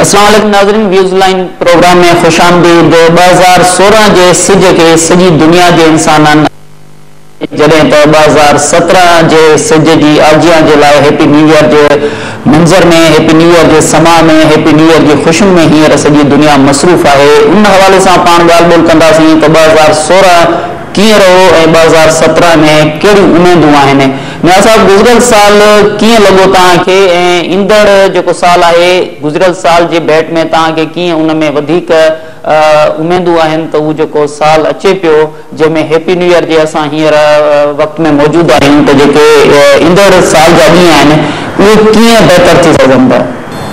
अस्सलाम वालेकुम नाज़रीन, व्यूज़ लाइन प्रोग्राम में खुश आमदीद। 2016 जे सिज के सॼी दुनिया जे इंसाननि जॾहिं त 2017 जे सिज जी आजियां जे लाइ हैप्पी न्यू ईयर जे मंज़र में, हैप्पी न्यू ईयर जे समा में, हैप्पी न्यू ईयर जी ख़ुशियुनि में हींअर सॼी दुनिया मसरूफ़ आहे। उन हवाले सां पाण ॻाल्हि ॿोल कंदासीं त 2016 कीअं रहो ऐं 2017 में कहिड़ियूं उमेदूं आहिनि। मियां साहब, गुज़िरियल साल कीअं लॻो तव्हांखे ऐं ईंदड़ जेको साल आहे गुज़िरियल साल जे भेट में तव्हांखे कीअं उन में वधीक उमेदूं आहिनि त उहो जेको साल अचे पियो जंहिंमें हैप्पी न्यू ईयर जे असां हींअर वक़्त में मौजूदु आहियूं त जेके ईंदड़ साल जा ॾींहं आहिनि उहे कीअं बहितर थी सघनि था?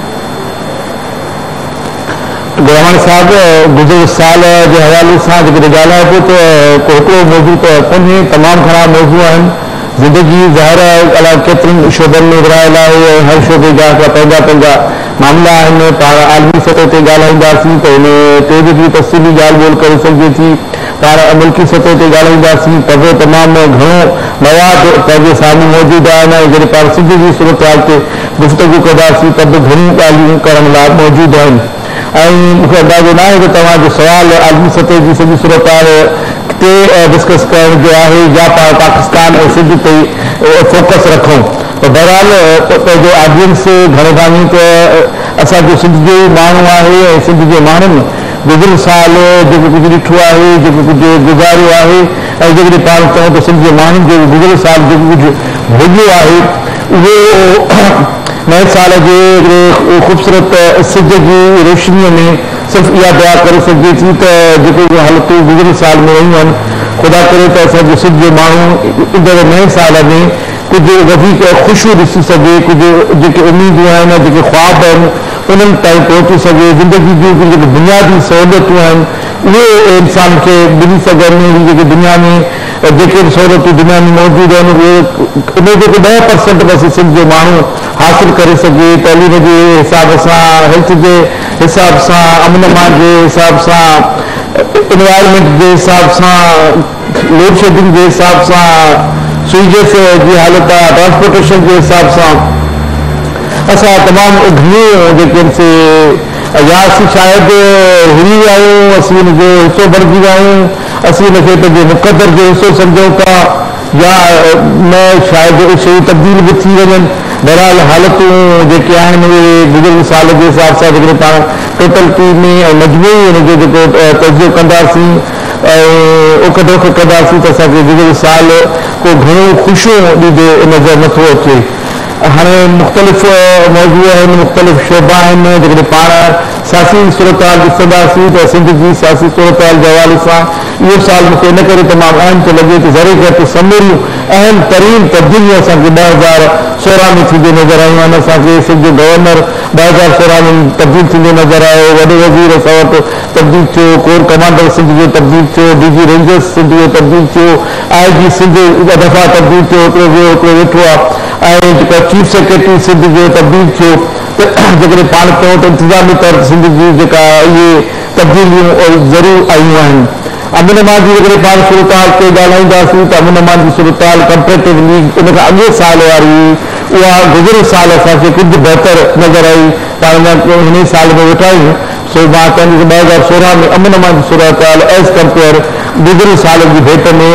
गवर्नर साहब, गुज़िरियल साल जे हवाले सां जेकॾहिं ॻाल्हाए पियो त हिकिड़ो मौज़ू त कोन्हे, तमामु घणा मौज़ू आहिनि। ज़िंदगी ज़ाहिर आहे अलाए केतिरनि शोबनि में विरहायल आहे ऐं हर शोबे जा पंहिंजा पंहिंजा मामला आहिनि। पाण आलमी सतह ते ॻाल्हाईंदासीं त हुन ते बि तफ़सीली ॻाल्हि ॿोल करे सघिजे थी। पाण मुल्की सतह ते ॻाल्हाईंदासीं त बि तमामु घणो मवाद पंहिंजे साम्हूं मौजूदु आहिनि ऐं जॾहिं पाण सिंध जी सूरत हाल ते गुफ़्तगू कंदासीं त बि घणियूं ॻाल्हियूं करण लाइ मौजूदु आहिनि। ऐं मूंखे अंदाज़ो न आहे त तव्हांजो सुवालु आलमी सतह जी सॼी सूरत हाल ते डिस्कस करण जो आहे या पाकिस्तान ऐं सिंध ते फोकस रखूं। त बहरहाल पंहिंजो ऑडियंस घणे भाङी त असांजो सिंध जो ई माण्हू आहे ऐं सिंध जे माण्हुनि गुज़िरियल साल जेको कुझु ॾिठो आहे, जेको कुझु गुज़ारियो आहे ऐं जेकॾहिं पाण चऊं त सिंध जे माण्हुनि जो गुज़िरियल साल जेको कुझु भोॻियो आहे उहो नए साल जे ख़ूबसूरत सिज जी रोशनीअ में सिर्फ़ु इहा दुआ करे सघिजे थी त जेको हालतूं गुज़िरियल साल में रहियूं आहिनि, ख़ुदा करे त असांजो सिज जो माण्हू ईंदड़ नए साल में कुझु वधीक ख़ुशियूं ॾिसी सघे, कुझु जेके उमेदूं आहिनि, जेके ख्वाब आहिनि उन्हनि ताईं पहुची सघे। ज़िंदगी जूं जेके बुनियादी सहूलियतूं आहिनि उहे इंसान खे मिली सघनि। जेके दुनिया में जेके सहूलियतूं दुनिया में मौजूदु आहिनि उहे उन जेके 10% बसि सिंध जो माण्हू हासिल करे सघे। तइलीम जे हिसाब सां, हेल्थ जे हिसाब सां, अमन अमान जे हिसाब सां, एनवायरमेंट जे हिसाब सां, लोड शेडिंग जे हिसाब सां, स्वीजेस जी हालत आहे, ट्रांसपोर्टेशन जे हिसाब सां असां तमामु घणियूं जेके से या असीं शायदि हिरी विया आहियूं, असीं हुनजो हिसो बणिजी विया आहियूं, असीं हुनखे पंहिंजे मुक़दर जो हिसो सम्झूं था या न शायदि उहे शयूं तब्दील बि थी वञनि। बहरहाल हालतूं जेके आहिनि उहे गुज़िरियल साल जे हिसाब सां जेकॾहिं पाण टोटलिटी में ऐं मजमूई हुनजो जेको तजुर्बो कंदासीं ऐं उखदोख कंदासीं त असांखे गुज़िरियल साल को घणो ख़ुशियूं ॾींदो नज़र नथो अचे। हाणे मुख़्तलिफ़ मौज़ू आहिनि, मुख़्तलिफ़ शोबा आहिनि। जेकॾहिं पाण सियासी सूरत हाल ॾिसंदासीं त सिंध जी सियासी सूरत हाल जे हवाले सां इहो साल मूंखे इन करे तमामु अहम थो लॻे त ज़रे घटि समूरियूं अहम तरीन तब्दीलियूं असांखे 2016 में थींदे नज़र आयूं आहिनि। असांखे सिंध जो गवर्नर 2016 में तब्दील थींदो नज़र आयो, वॾो वज़ीर असां वटि तब्दील थियो, कोर कमांडर सिंध जो तब्दील थियो, DG रेंजर्स सिंध जो तब्दील थियो, IG सिंध ॿ दफ़ा तब्दील थियो, हिकिड़ो वेठो आहे ऐं जेका चीफ सेक्रेटरी सिंध जो तब्दील थियो। त जेकॾहिं पाण चऊं त इंतिज़ामी तौर ते सिंध जी जेका इहे तब्दीलियूं ज़रूरु आयूं आहिनि। अमन अमान जी जेकॾहिं पाण सूरत हाल ते ॻाल्हाईंदासीं त अमन अमान जी सूरत हाल कंपेरेटिवली उन खां अॻे साल वारी उहा गुज़िरियल साल असांखे कुझु बहितर नज़र आई। पाण हिन साल में वेठा आहियूं, सो मां चवंदुसि 2016 में अमन अमान जी सूरत हाल एज़ कंपेयर गुज़िरियल साल जी भेट में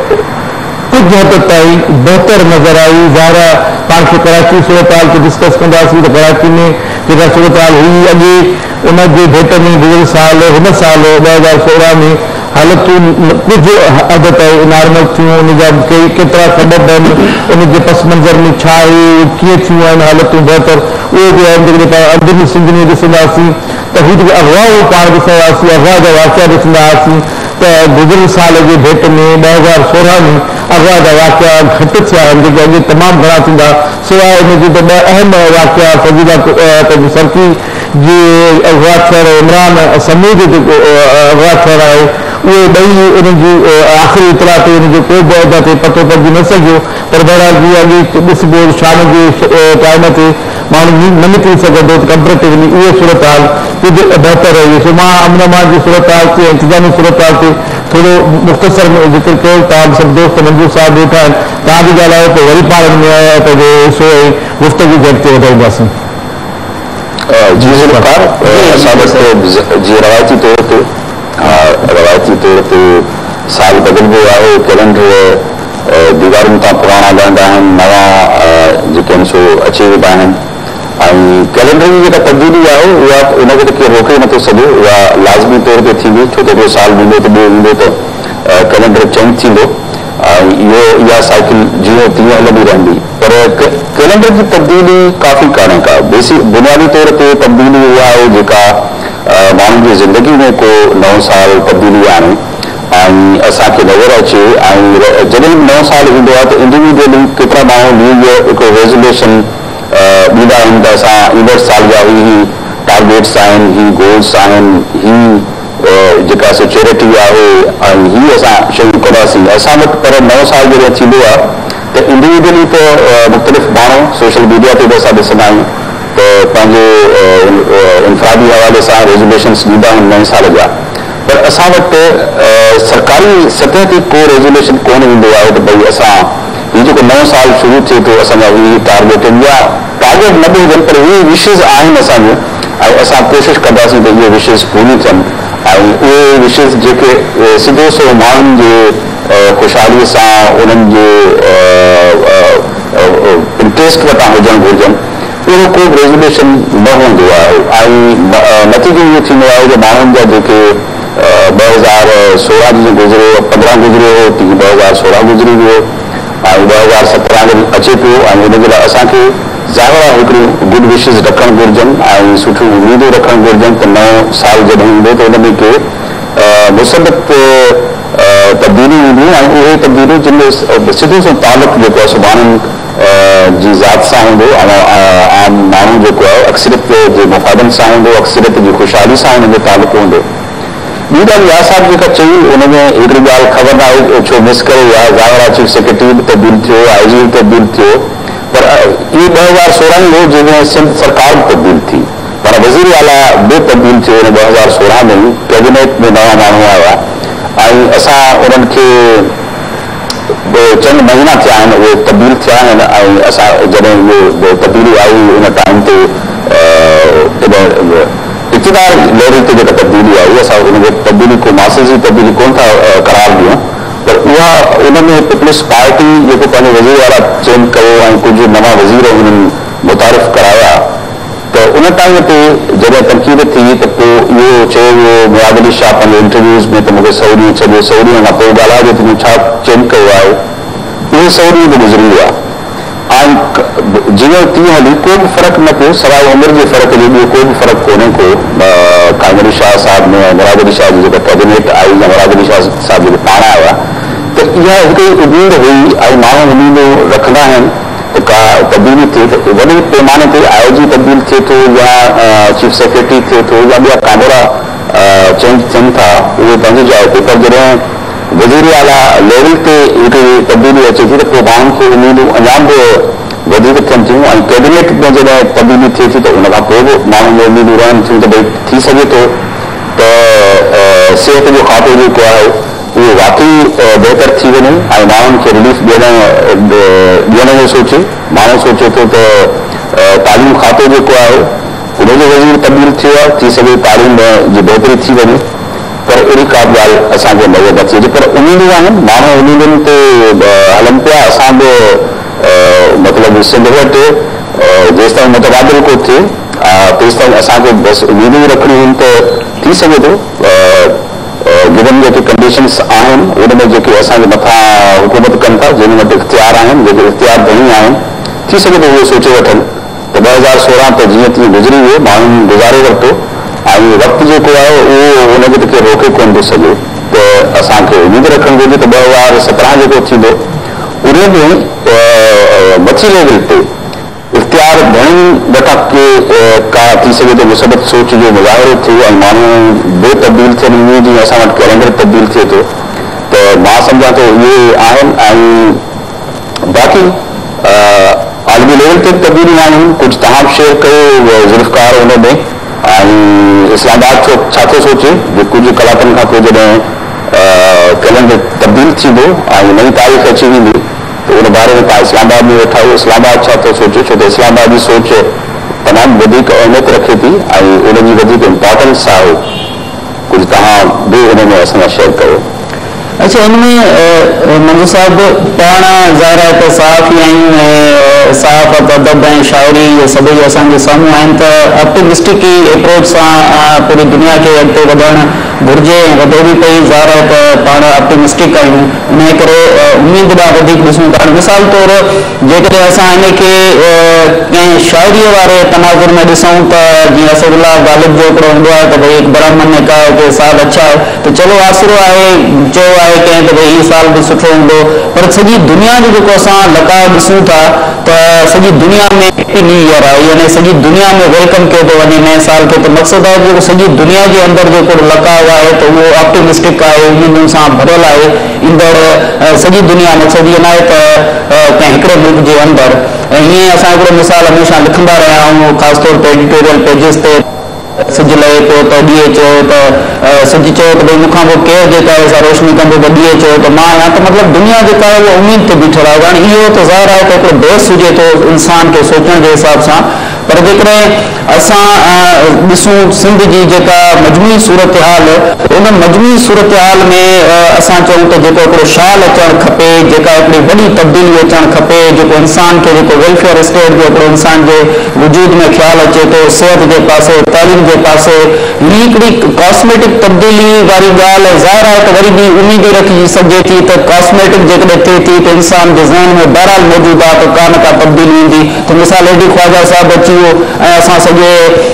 कुझु हद ताईं बहितर नज़र आई। ज़ाहिर पाण खे कराची सूरत हाल खे डिस्कस कंदासीं त कराची में जेका सूरत हाल हुई अॻे उन जे भेट में गुज़िरियल साल हिन साल 2016 में हालतूं कुझु हद ताईं नॉर्मल थियूं। उन जा केतिरा सबब आहिनि, उनजे पस मंज़र में छा आहे, कीअं थियूं आहिनि हालतूं बहितर उहे बि आहिनि। जेकॾहिं पाण अंदरूनी सिंध में ॾिसंदासीं त हू जेके अफ़वाहूं पाण ॾिसंदासीं, अफ़वाह जा वाक़िया ॾिसंदा हुआसीं त गुज़िरियल साल जे भेट में 2016 में अफ़वाह जा वाक़िया घटि थिया आहिनि, जेके अॻे तमामु घणा थींदा। सवाइ हिनजी त 2 अहम वाक़िया फज़ीला पंहिंजी सरकी जे अफ़वाह थियण, इमरान समूह जो जेको अफ़वाह थियण आहे, उहे ॿई उन्हनि जी आख़िरी इतला ते उनजो को बि अदा ते पतो पइजी न सघियो। पर बहरहाल जीअं अॻे ॾिसबो शाम जे टाइम ते माण्हू न निकिरी सघंदो त कंपेरेटिवली उहो सूरत हाल कुझु बहितर रही। सो मां अमन अमान जी सूरत हाल ते इंतिज़ामी सूरत हाल ते थोड़ो मुख़्तसर में ज़िक्र कयो। तव्हां सभु दोस्त मंजूर साहब वेठा आहिनि, तव्हां बि ॻाल्हायो त वरी पाण में पंहिंजो हिसो ऐं गुफ़्तगू घटि ते वधाईंदासीं। जी ज़ुल्फ़िकार, असां वटि जीअं रवायती तौर ते साल बदिलबो आहे, कैलेंडर दीवारुनि तां पुराणा लहंदा आहिनि, नवां जेके आहिनि सो अची वेंदा आहिनि। ऐं कैलेंडर जी जेका तब्दीली आहे उहा उनखे त केरु रोके नथो सघे, उहा लाज़मी तौर ते थींदी, छो त हिकिड़ो साल ईंदो त ॿियो ईंदो त कैलेंडर चेंज थींदो ऐं इहा साइकिल जीअं तीअं हलंदी रहंदी। पर कैलेंडर जी तब्दीली काफ़ी कान्हे का, बुनियादी तौर ते तब्दीली उहा आहे जेका माण्हुनि जी ज़िंदगी में को नओं साल तब्दीली आणे ऐं असांखे नज़र अचे। ऐं जॾहिं नओं साल ईंदो आहे त इंडिविजुअली केतिरा माण्हू न्यू ईयर हिकिड़ो रेज़ोल्यूशन ॾींदा आहिनि त असां ईंदड़ साल जा ही टारगेट्स आहिनि, ही गोल्स आहिनि, ही जेका सिक्योरिटी आहे ऐं ही असां शयूं कंदासीं असां वटि। पर नओं साल जॾहिं थींदो आहे त इंडिविजुअली त मुख़्तलिफ़ माण्हू सोशल मीडिया ते बि असां ॾिसंदा आहियूं त पंहिंजे इनफ़रादी हवाले सां रेज़ोल्यूशन्स ॾींदा आहिनि नए साल जा। पर असां वटि सरकारी सतह ते को रेज़ोल्यूशन कोन ईंदो आहे त भई असां हीउ जेको नओं साल शुरू थिए थो असांजा ही टारगेट आहिनि या टारगेट न बि हुजनि पर ही विशिस आहिनि असांजो ऐं असां कोशिशि कंदासीं त इहे विशिस पूरी थियनि ऐं उहे विशिस जेके सिधो सो माण्हुनि जे ख़ुशहालीअ सां उन्हनि जे इंट्रस्ट वटां हुजणु घुरिजनि, अहिड़ो को बि रेज़ोल्यूशन न हूंदो आहे। ऐं नतीजो इहो थींदो आहे जो माण्हुनि जा जेके 2016 जो गुज़रियो 15 गुज़रियो हो, 2016 गुज़री वियो ऐं 2017 अचे पियो ऐं हुनजे लाइ असांखे ज़ाहिर आहे हिकिड़ियूं गुड विशिस रखणु घुरिजनि ऐं सुठियूं उमेदूं रखणु घुरिजनि त नओं साल जॾहिं ईंदो त हुन में के मुसबत तब्दीलियूं ईंदियूं ऐं उहे तब्दीलियूं जिन में सिधो सो तालुक़ु जेको आहे सुभाणे जी ज़ात सां हूंदो ऐं आम माण्हू जेको आहे अक्सरियत जे मफ़ादनि सां हूंदो, अक्सरियत जी ख़ुशहाली सां हुन जो तालुक़ु हूंदो। ॿी ॻाल्हि इहा साहिब जेका चई उनमें हिकिड़ी ॻाल्हि ख़बर न आहे छो मिस करे या ज़ाहिर आहे चीफ सेक्रेटरी बि तब्दील थियो, IG बि तब्दील थियो, पर इहो 2016 हो जंहिंमें सिंध सरकार बि तब्दील थी, पर वज़ीर आला बि तब्दील थियो हुन 2016 में ई, कैबिनेट में नवां माण्हू आया ऐं असां उन्हनि खे चंद महीना थिया आहिनि उहे तब्दील थिया आहिनि ऐं असां जॾहिं उहो तब्दीली आई उन टाइम ते इक़्तिदार लेवल ते जेका तब्दीली आई असां उनखे तब्दीली को मासिजी तब्दीली कोन था करार ॾियूं, पर उहा उनमें पीपल्स पार्टी जेको पंहिंजे वज़ीर वारा चेंज कयो ऐं कुझु नवां वज़ीर हुननि मुतारिफ़ कराया त उन टाइम ते जॾहिं तनक़ीद थी त पोइ इहो चयो वियो मुराद अली शाह पंहिंजे इंटरव्यूज़ में त मूंखे 100 ॾींहं छॾियो, 100 ॾींहं खां पोइ ॻाल्हाए जो तुंहिंजो छा चेंज कयो आहे, उहे 100 ॾींहं बि गुज़री विया ऐं जीअं तीअं हली को बि फ़र्क़ु न पियो सवाइ उमिरि जे फ़र्क़ु जे ॿियो को बि फ़र्क़ु कोन्हे को काइम अली शाह साहिब में मुराद अली शाह जी जेका कैबिनेट आई या मुराद अली शाह साहिब जेके पाण आया त इहा हिकिड़ी उमेद हुई ऐं माण्हू उमेदूं रखंदा आहिनि त का तब्दीली थिए त वॾे पैमाने ते IG तब्दील थिए थो या चीफ सेक्रेटरी थिए थो या ॿिया कांडोरा चेंज थियनि था उहे पंहिंजी जाइ ते, पर जॾहिं वज़ीर आला लेवल ते हिकिड़ी तब्दीली अचे थी त पोइ माण्हुनि खे उमेदूं अञा बि वधीक थियनि थियूं ऐं कैबिनेट में जॾहिं तब्दीली थिए थी त उनखां पोइ बि माण्हुनि जो उमेदूं रहनि थियूं त भई थी सघे थो त सिहत जो खातो जेको आहे उहो वाक़ई बहितर थी वञे ऐं माण्हुनि खे रिलीफ ॾियण जो सोचे। माण्हू सोचे थो त तालीम खातो जेको आहे उनजो वज़ीर तब्दील थियो आहे, थी सघे तालीम जी बहितरी थी वञे, पर अहिड़ी का बि ॻाल्हि असांखे नज़र नथी अचे। पर उमेदूं आहिनि, माण्हू उमेदुनि ते हलनि पिया। असां बि मतिलबु सिंध वटि जेसिताईं मुतबादिल को थिए तेसिताईं असांखे बसि उमेदूं रखणियूं आहिनि त थी सघे थो गिवन जेके कंडीशन्स आहिनि उनमें जेके असांजे मथां हुकूमत कनि था जिन वटि इख़्तियार आहिनि, जेके इख़्तियार धणी आहिनि, थी सघे थो उहे सोचे वठनि त 2016 त जीअं तीअं गुज़री वियो, माण्हुनि गुज़ारे वरितो ऐं वक़्तु जेको आहे उहो हुनखे त केरु रोके कोन थो सघे त असांखे उमेद रखणु घुरिजे त 2017 जेको थींदो उन में मथी लेवल ते इख़्तियार घणी वटां का थी सघे थो मुसबत सोच जो मुज़ाहिरो थिए ऐं माण्हू बि तब्दील थियनि। ईअं जीअं असां वटि कैलेंडर तब्दील थिए थो त मां सम्झां थो इहे आहिनि ऐं बाक़ी आलमी लेवल ते तब्दीलियूं आहिनि। कुझु तव्हां बि शेयर कयो ज़ुल्फ़िकार हुन में ऐं इस्लामाबाद छा थो सोचे जो कुझु कलाकनि खां पोइ जॾहिं कैलेंडर तब्दील थींदो ऐं नई तारीख़ अची वेंदी त उन बारे में तव्हां इस्लामाबाद में वेठा आहियो, इस्लामाबाद छा थो सोचे, छो त इस्लामाबाद जी सोच तमामु वधीक अहमियत रखे थी ऐं उनजी वधीक इम्पोर्टेंस आहे। कुझु तव्हां बि उन में असां सां शेयर कयो। अच्छा, इनमें मंजू साहब पाण ज़ाहिर आहे त सहाफ़ी आहियूं ऐं सहाफ़त अदब ऐं शाइरी इहे सभई असांजे साम्हूं आहिनि, त ऑप्टिमिस्टिक ई अप्रोच सां पूरी दुनिया खे अॻिते वधणु घुरिजे ऐं वधे बि पई। ज़ाहिर आहे त पाण ऑप्टिमिस्टिक आहियूं, इन करे उमेद ॾांहुं वधीक ॾिसूं था। मिसाल तौर जेकॾहिं असां इनखे कंहिं शाइरीअ वारे तनाज़ुर में ॾिसूं त जीअं असदुल्ला गालिब जो हिकिड़ो हूंदो आहे त भई हिकु ब्राह्मण ने कहा कि साल अच्छा है, त चलो आसिरो आहे, चयो आहे कंहिं त भई हीउ साल बि सुठो हूंदो, पर सॼी दुनिया जो जेको असां लकाउ ॾिसूं था त सॼी दुनिया में हैप्पी न्यू ईयर आहे, यानी सॼी दुनिया में वेलकम कयो थो वञे नए साल खे। त मक़सदु आहे जेको सॼी दुनिया जे अंदरि जेको लकाउ आहे त उहो ऑप्टिमिस्टिक आहे, उमेदुनि सां भरियल आहे। ईंदड़ सॼी दुनिया, मक़सदु इहो न आहे त कंहिं हिकिड़े मुल्क जे अंदरि। ऐं हीअं असां हिकिड़ो मिसाल हमेशह लिखंदा रहिया आहियूं, ख़ासि तौर ते एडिटोरियल पेजिस ते। सिज लहे पियो त ॾींहुं चयो त सिज चयो त भई मूंखां पोइ केरु जेका आहे असां रोशनी कंदो, त ॾींहुं चयो त मां आहियां। त मतिलबु दुनिया जेका आहे उहा उमेद ते बीठल आहे। हाणे इहो त ज़ाहिर आहे त हिकिड़ो बेस हुजे थो इंसान खे सोचण जे हिसाब सां, पर जेकॾहिं असां ॾिसूं सिंध जी जेका मजमूई सूरत हाल, उन मजमूई सूरत हाल में असां चऊं त जेको हिकिड़ो शाल अचणु खपे, जेका हिकिड़ी वॾी तब्दीली अचणु खपे, जेको इंसान खे जेको वेलफेयर स्टेट जो हिकिड़ो इंसान जे वजूद में ख़्यालु अचे थो, सिहत जे पासे, तालीम जे पासे, हीअ हिकिड़ी कॉस्मेटिक तब्दीली वारी ॻाल्हि ज़ाहिर आहे त वरी बि उमेद रखी सघे थी त कॉस्मेटिक जेकॾहिं थिए थी त इंसान जे ज़हन में बहरहाल मौजूदु आहे त का न का तब्दीली ईंदी। त मिसाल एडी ख्वाजा साहिब अची वियो ऐं असां सॼे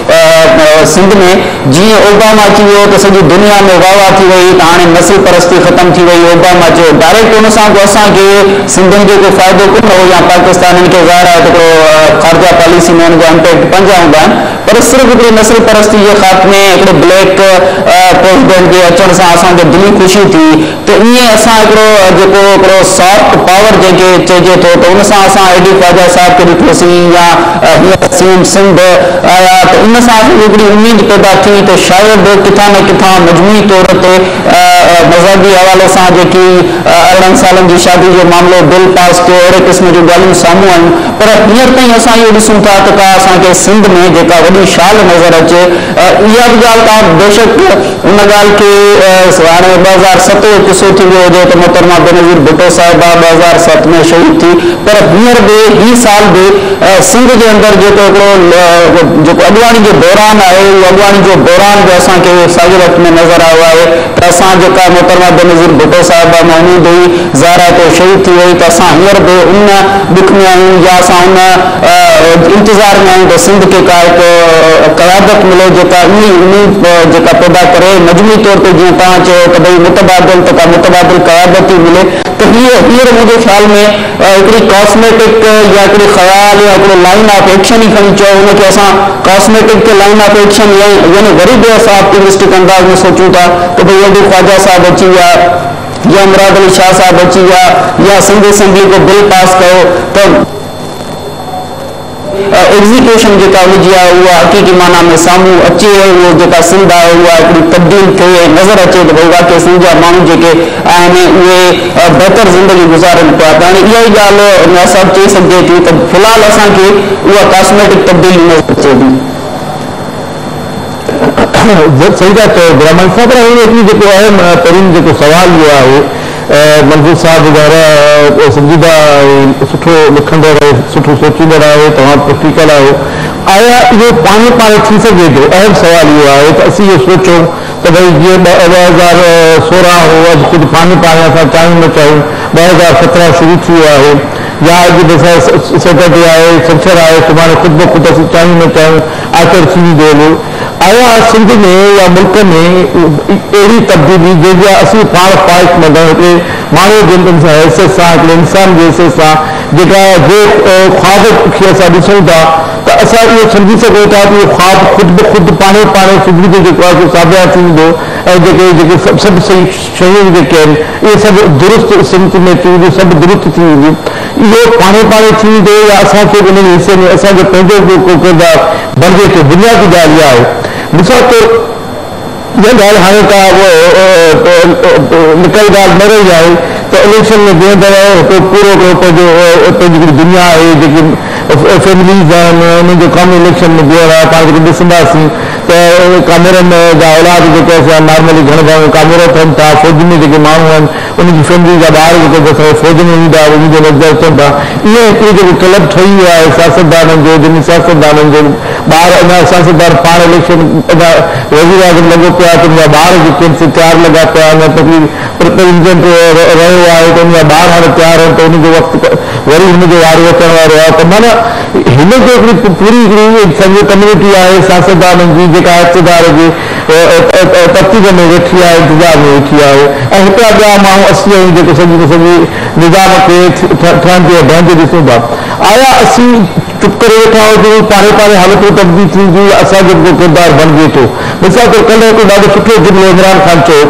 सिंध में जीअं ओबामा अची वियो त सॼी दुनिया में वाह वाह थी वई त हाणे नस्ल परस्ती ख़तमु थी वई। ओबामा चयो डायरेक्ट उन सां को असांखे सिंधियुनि जो को फ़ाइदो कोन हो, या पाकिस्तानियुनि खे ज़ाहिर आहे त हिकिड़ो ख़ारजा पॉलिसी में हुनजा इम्पैक्ट पंहिंजा हूंदा आहिनि, पर सिर्फ़ु हिकिड़ी नस्ल परस्ती जे ख़ात्मे, हिकिड़े ब्लैक प्रेसिडेंट जे अचण सां असांखे दिली ख़ुशी थी। त ईअं असां हिकिड़ो जेको हिकिड़ो सॉफ्ट पावर जंहिंखे चइजे थो, त उन सां असां एडी ख्वाजा साहिब खे ॾिठोसीं, या हींअर सीएम सिंध आया, त उन सां हिकिड़ी उमेद पैदा थी त शायदि किथां न किथां मजमूई तौर ते मज़हबी हवाले सां जेकी 18 सालनि जी शादी जो मामिलो बिल पास कयो, अहिड़े क़िस्म जूं ॻाल्हियूं साम्हूं आयूं। पर हींअर ताईं असां इहो ॾिसूं था त का असांखे सिंध में जेका वॾी शाल नज़र अचे, इहा बि ॻाल्हि तव्हां बेशक उन ॻाल्हि खे हाणे 2007 जो किसो थी वियो हुजे त मोहतरमा बेनज़ीर भुट्टो साहिबा 2007 में शहीद थी, पर हींअर बि ही साल बि सिंध जे अंदरि जेको हिकिड़ो जेको अॻवानी जो बहिरान आहे, उहो अॻवानी जो बहिरान बि असांखे साॻे वक़्त में नज़र आयो आहे। त असां जेका मोहतरमा बेनज़ीर भुट्टो साहिबा में उमेद हुई, ज़ाहिर आहे त शहीद थी वई, त असां हींअर बि उन दुख में आहियूं, या असां उन इंतज़ार में आहियूं त सिंध खे का हिकु क़यादत मिले जेका इन उमेद जेका पैदा करे। मजमूई तौर ते जीअं तव्हां चयो त भई मुतबादिल त का मुतबादिल क़यादत ई मिले, त हींअर मुंहिंजे ख़्याल में हिकिड़ी कॉस्मेटिक या हिकिड़ी ख़्याल या हिकिड़ो लाइन ऑफ एक्शन ई खणी चयो, हुनखे असां कॉस्मेटिक ते लाइन ऑफ एक्शन यानी वरी बि असां ऑप्टिमिस्टिक अंदाज़ में सोचूं था त भई एडी ख्वाजा साहिब अची विया, या मुराद अली शाह साहिब अची विया, या सिंध असेंबली को बिल पास कयो, त एग्ज़ीक्यूशन जेका हुनजी आहे उहा हक़ीक़ी माना में साम्हूं अचे, उहो जेका सिंध आहे उहा हिकिड़ी तब्दील थिए, नज़र अचे त भई वाक़ई सिंध जा माण्हू जेके आहिनि उहे बहितर ज़िंदगी गुज़ारनि पिया। त हाणे इहा ई ॻाल्हि असां चई सघिजे थी त फ़िलहालु असांखे उहा कॉस्मेटिक तब्दीली नज़र अचे थी। सही था चयो ब्राह्मण साहिब। हिन जेको आहे पहिरीं जेको सुवालु इहो आहे, मंज़ूर साहिब वग़ैरह संजीदा सुठो लिखंदड़ आहे, सुठो सोचींदड़ आहे, तव्हां प्रैक्टिकल आहियो, आया इहो पाण थी सघे थो। अहम सुवालु इहो आहे त असीं इहो सोचूं त भई जीअं 2016 हो, अॼु कुझु पाण असां चाहियूं न चाहियूं, 2017 शुरू थी वियो आहे, या अॼु सैटरडे आहे, छंछरु आहे, सुभाणे ख़ुदि ब ख़ुदि असीं चाहियूं न चाहियूं आख़िर थी वेंदो। आया सिंध में या मुल्क में अहिड़ी तब्दीली जंहिंजा असीं पाण ख्वाहिशमंद आहियूं, हिकिड़े माण्हू जे हैसियत सां, हिकिड़े इंसान जे हैसियत सां जेका जे ख्वाब खे असां ॾिसूं था, त असां इहो सम्झी सघूं था त इहो ख्वाब ख़ुदि ब ख़ुदि पाण सुबुह जो जेको आहे साबिया थी वेंदो, ऐं जेके सभु सही शयूं जेके आहिनि इहे सभु दुरुस्त सिमत में थी वेंदियूं, सभु दुरुस्त थी वेंदियूं। इहो पाण थी वेंदो, या असांखे उन हिसे में असांजो पंहिंजो को किरदारु बणिजे थो। बुनियादी ॻाल्हि इहा आहे। मिसाल तौर इहा ॻाल्हि हाणे का निकल ॻाल्हि न रही आहे त इलेक्शन में बीहंदड़ पूरो पंहिंजी दुनिया आहे जेकी फैमिलीज़ आहिनि, उन्हनि जो कमु इलेक्शन में बीहर आहे। पाण जेके ॾिसंदासीं त कामेरनि जा औलाद जेके असां नॉर्मली घणो भाऊ कामेरा थियनि था, फ़ौज में जेके माण्हू आहिनि उनजी फैमिली जा ॿार जेके असांजे फ़ौज में ईंदा उन्हनि जो नज़र अचनि था। इहे हिकिड़ी जेको क्लब ठही आहे सियासतदाननि जो, जिन सियासतदाननि जो ॿार अञा सियासतदान पाण इलेक्शन अञा वज़ीर आज़म लॻो पिया त उनजा ॿार जेके आहिनि से तयारु लॻा पिया आहिनि, प्रेसिडेंट रहियो आहे त उनजा ॿार हाणे तयारु आहिनि, त उनजो वक़्तु वरी हुनजो वारो अचण वारो आहे। त माना हिन जो हिकिड़ी पूरी हिकिड़ी सॼी कम्यूनिटी आहे सियासतदाननि जी जेका इक़्तिदार जे तरतीब में वेठी आहे, इंतज़ार में वेठी आहे। ऐं हितां ॿिया माण्हू असी आहियूं जेके सॼी सॼी निज़ाम खे ठहण जे बहंदे ॾिसूं था। आया असीं चुप करे वेठा हुजूं, पाणे पाणे हालतूं तब्दील थींदियूं, असांजो को किरदारु बणिजे थो। मिसाल तौरु कल्ह हिकु ॾाढो सुठो जुमिलो इमरान ख़ान चयो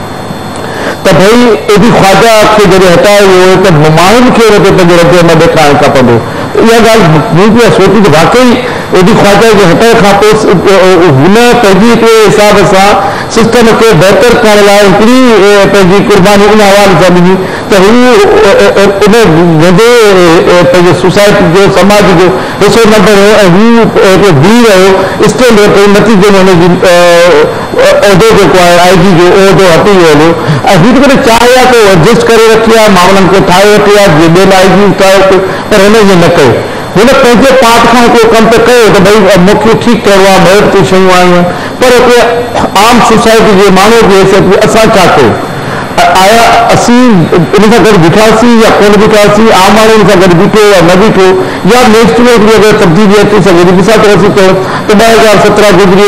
त भई एॾी ख्वाजा खे जॾहिं हटायो वियो त माण्हुनि खे हुन ते पंहिंजो रद अमल ॾेखारणु खपंदो। इहा ॻाल्हि मूं बि सोची त वाक़ई एॾी ख्वाजा खे हटाइण खां पोइ हुन पंहिंजी हिकिड़े हिसाब सां सिस्टम खे बहितर करण लाइ हिकिड़ी पंहिंजी कुर्बानी उन हवाले सां ॾिनी त हू उन वेंदे पंहिंजे सोसाइटी जो समाज जो हिसो न बणियो ऐं हू बीह रहियो स्टैंड वरितो। नतीजे में हुनजी उहिदो जेको आहे IG जो उहिदो हटी वियो ऐं हू त करे चाहे आहे त एडजस्ट करे रखी आहे, मामलनि खे ठाहे वठी आहे, जीअं ॿियनि IG ठाहे पर हिन ईअं न कयो। हुन पंहिंजे पार्ट खां को कमु त कयो त भई मूंखे ठीकु कयो आहे, मदद थी शयूं आयूं, पर हिते आम सोसाइटी जे माण्हू जी हैसियत असां छा कयो? आया असीं इन सां गॾु बीठासीं या कोन बीठासीं, आम माण्हुनि सां गॾु बीठो या न बीठो, या नेक्स्ट में हिकिड़ी अगरि तब्दीली अची सघे थी। मिसाल तौरु असीं चऊं त 2017 गुज़रे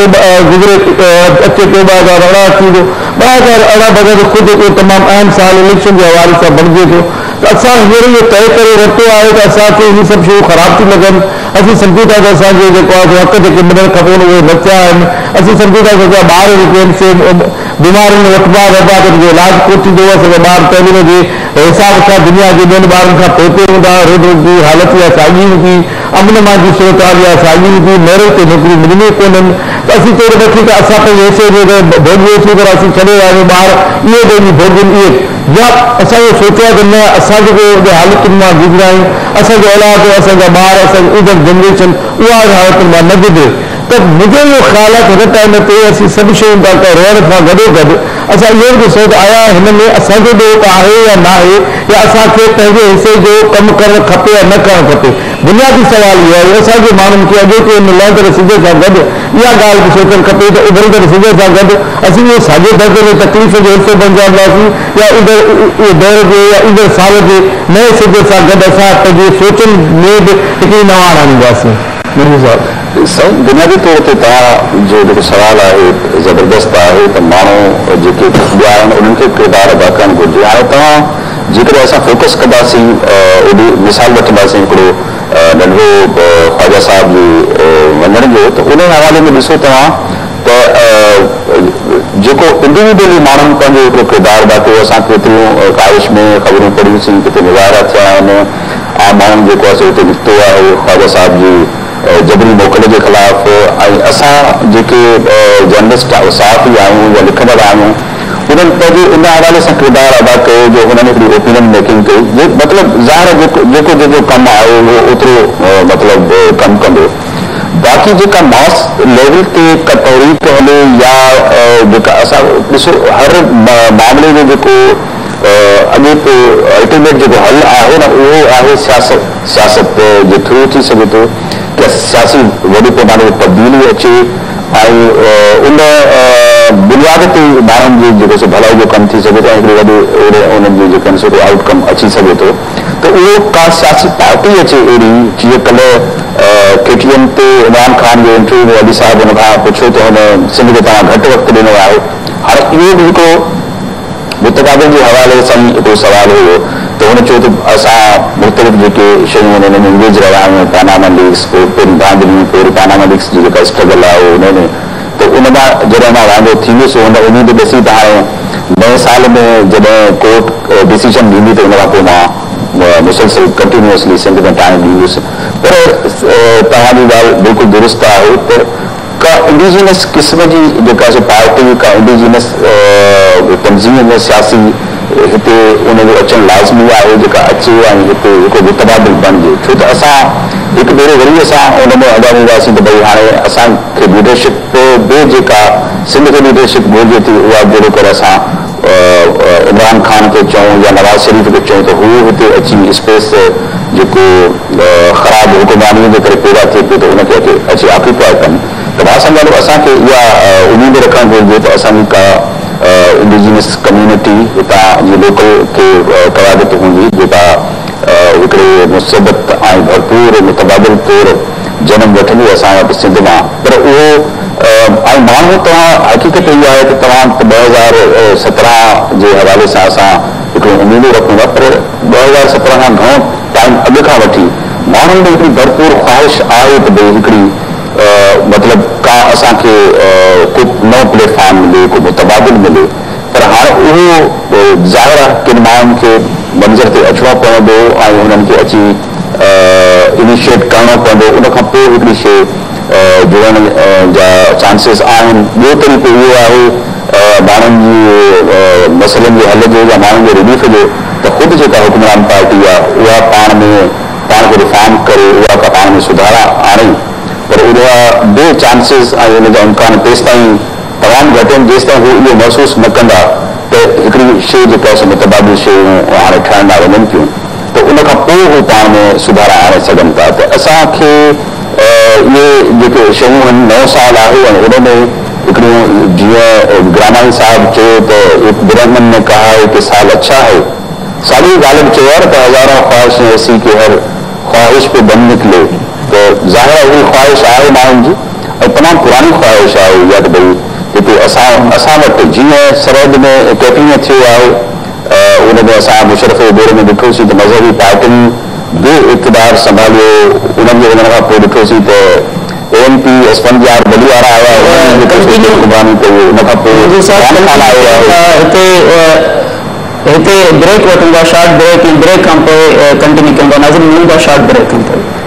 अचे पियो, 2018 अची वियो, 2018 बग़ैर ख़ुदि हिकिड़ो तमामु अहम साल इलेक्शन जे हवाले सां बणिजे थो। त असां हींअर इहो तइ करे वरितो आहे त असांखे इहे सभु शयूं ख़राब थी लॻनि। असीं सम्झूं था त असांजे जेको आहे हक़ जेके मिलणु खपनि उहे न थिया आहिनि। असीं सम्झूं था त ॿार जेके आहिनि से बीमारियुनि में वठिबा वठिबा त इलाजु कोन थींदो, असांजा ॿार तइलीम जे हिसाब सां दुनिया जे ॿियनि ॿारनि खां पोइ हूंदा, रोड जी हालत इहा साॻी हूंदी, अमन मान जी सूरत हाल इहा साॻी हूंदी, मेरिट ते नौकिरी मिलंदी कोन्हनि। त असीं चयो त ठीकु आहे असां पंहिंजे हिसे जे भोॻियोसीं पर असीं छॾे आहियूं ॿार इहे पंहिंजी भोॻियुनि इहे, या असां इहो सोचियो आहे त न असां जेको हालतुनि मां गुज़रिया आहियूं, असांजो औलाद असांजा ॿार असांजी ईंदड़ जनरेशन उहा हालतुनि मां न गुज़रे। त मुंहिंजो इहो ख़्यालु आहे त हिन टाइम ते असीं सभु शयूं था रहण सां गॾोगॾु असां इहो बि ॾिसूं त आया हिन में असांजो ॾोह आहे या न आहे, या असांखे पंहिंजे हिसे जो कमु करणु खपे या न करणु खपे। बुनियादी सुवाल इहो आहे असांजे माण्हुनि खे अॻोटे लहंदड़ सिज सां गॾु इहा ॻाल्हि बि सोचणु खपे त उभरंदड़ सिज सां गॾु असीं इहो साॻे दर्जे में तकलीफ़ जो हिसो बणिजंदासीं, या ईंदड़ दौर जे या ईंदड़ साल जे नए सिज सां गॾु असां पंहिंजे सोचनि में बि हिकिड़ी नवाण आणींदासीं। बुनियादी तौर ते तव्हांजो जेको सुवाल आहे ज़बरदस्त आहे त माण्हू जेके ॿिया आहिनि उन्हनि खे किरदारु अदा करणु घुरिजे। हाणे तव्हां जेकॾहिं असां फोकस कंदासीं एॾी मिसाल वठंदासीं हिकिड़ो नंढो ख्वाजा साहिब जे वञण जो, त उन हवाले में ॾिसो तव्हां त जेको इंडिविजुअली माण्हुनि पंहिंजो हिकिड़ो किरदारु अदा कयो। असां केतिरियूं ख़्वाहिश में ख़बरूं पढ़ियूंसीं, किथे मुज़ाहिरा थिया आहिनि, आम माण्हुनि जेको आहे हुते निकितो आहे ख्वाजा साहिब जी जबरी मोकल जे ख़िलाफ़। ऐं असां जेके जर्नलिस्ट सहाफ़ी आहियूं या लिखंदड़ आहियूं उन्हनि पंहिंजे इन हवाले सां किरदारु अदा कयो जो हुननि हिकिड़ी ओपिनियन मेकिंग कई। मतिलबु ज़ाहिर जेको कमु आहे उहो ओतिरो मतिलबु कमु कंदो। बाक़ी जेका मास लेवल ते का तहरीक हले या जेका असां ॾिसो हर मामले जो जेको अॻे अल्टीमेट जेको हल आहे न उहो आहे सियासत जे थ्रू थी सघे थो कि सियासी वॾे पैमाने ते तब्दीली अचे ऐं उन बुनियाद ते माण्हुनि जी जेको सो भलाई जो कमु थी सघे थो ऐं हिकिड़े वॾे उन्हनि जी जेके आहिनि आउटकम अची सघे थो। त उहो का सियासी पार्टी अचे अहिड़ी जीअं कल्ह KTN ते इमरान ख़ान जो इंटरव्यू में अली साहिब हुन खां पुछियो त हुन सिंध खे तव्हां घटि वक़्तु ॾिनो आहे। हाणे इहो बि हिकिड़ो मुतक़ाबिल जे हवाले सां हिकिड़ो सुवाल हुयो त हुन चयो त असां मुख़्तलिफ़ जेके शयूं हुन में इंगेज रहिया आहियूं, पानामा लीक्स, पहिरीं धांधली, पोइ पानामा लीक्स जी जेका स्ट्रगल आहे हुन में, त उन मां जॾहिं मां वांदो थी वियुसि हुन उमेद ॾिसी त हाणे नए साल में जॾहिं कोर्ट डिसीजन ॾींदी त उन खां पोइ मां मुसलसल कंटिन्यूअसली सिंध में टाइम ॾींदुसि। पर तव्हांजी ॻाल्हि बिल्कुलु दुरुस्त आहे त का इंडिजीनियस क़िस्म जी जेका पार्टी का इंडिजीनियस तंज़ीम सियासी हिते उनजो अचणु लाज़मी आहे जेका अचे ऐं हिते हिकु मुतबादिल बणिजे। छो त असां एक भेरे वरी असां उनमें अॻियां वेंदासीं त भई हाणे असांखे लीडरशिप बि जेका सिंध खे लीडरशिप घुरिजे थी उहा जहिड़ो करे असां इमरान खान खे चऊं या नवाज़ शरीफ़ खे चऊं त हू हिते अची स्पेस जेको ख़राब हुकुमरानीअ जे करे पैदा थिए पियो त उनखे अची ऑक्यूपाए कनि। त मां सम्झां थो असांखे इहा उमेद रखणु घुरिजे त असांजी का इंडिजिनस कम्यूनिटी हितां जी लोकल खे क़यादत हूंदी जेका हिकिड़े मुसीबत ऐं भरपूर मुतबादिल तौर जनम वठंदी असां वटि सिंध मां। पर उहो ऐं माण्हू तव्हां हक़ीक़त इहा आहे त तव्हां 2017 जे हवाले सां असां हिकिड़ो उमेदूं रखूं था, पर 2017 खां घणो टाइम अॻु खां वठी माण्हुनि में हिकिड़ी भरपूर ख़्वाहिश आहे त भई हिकिड़ी मतिलबु का असांखे को नओं प्लेटफॉर्म मिले, को मुतबादिल मिले। पर हाणे उहो ज़ाहिर आहे किन माण्हुनि खे मंज़र ते अचिणो पवंदो ऐं उन्हनि खे अची इनिशिएट करणो पवंदो, उनखां पोइ हिकिड़ी शइ जुड़ण जा चांसिस आहिनि। ॿियो तरीक़ो इहो आहे माण्हुनि जी मसइलनि जे हल जो या माण्हुनि जे रिलीफ जो त ख़ुदि जेका हुकुमरान पार्टी आहे उहा पाण खे रिफॉर्म करे, उहा का पाण में सुधारा आणे। पर उहा ॿियो चांसिस ऐं उनजा इम्कान तेसि ताईं तमामु घटि आहिनि जेसि ताईं हू इहो महसूसु न कंदा त हिकिड़ी शइ जेका आहे मुतबादिल शयूं हाणे ठहण लाइ वञनि थियूं त उनखां पोइ हू पाण में सुधारा आणे सघनि था। त असांखे इहे जेके शयूं आहिनि, नओं साल आहे ऐं उनमें हिकिड़ियूं जीअं ग्रामानी साहिब चयो त ब्रह्मन ने कहा है कि साल अच्छा है, साली ग़ालिब चयो आहे त हज़ारों ख्वाहिशें ऐसी कि हर ख्वाहिश पे दम निकले। त ज़ाहिर आहे उहा ख्वाहिश आहे माण्हुनि जी ऐं तमामु पुरानी ख्वाहिश आहे इहा त भई हिते असां वटि जीअं सरहद में कैफीअ थियो आहे, उनमें असां मुशरफ जे दौर में ॾिठोसीं त मज़हबी पार्टियुनि बि इक़्तिदार संभालियो। उन्हनि जे वञण खां पोइ ॾिठोसीं त ANP एस्फंदियार बली वारा आया, हुकुमरानी कई, उनखां पोइ हिते ब्रेक वठूंगा, शॉर्ट ब्रेक, ब्रेक खां पोइ कंटिन्यू कंदा, नाज़रीन मिलूंगा शॉर्ट ब्रेक खां पोइ।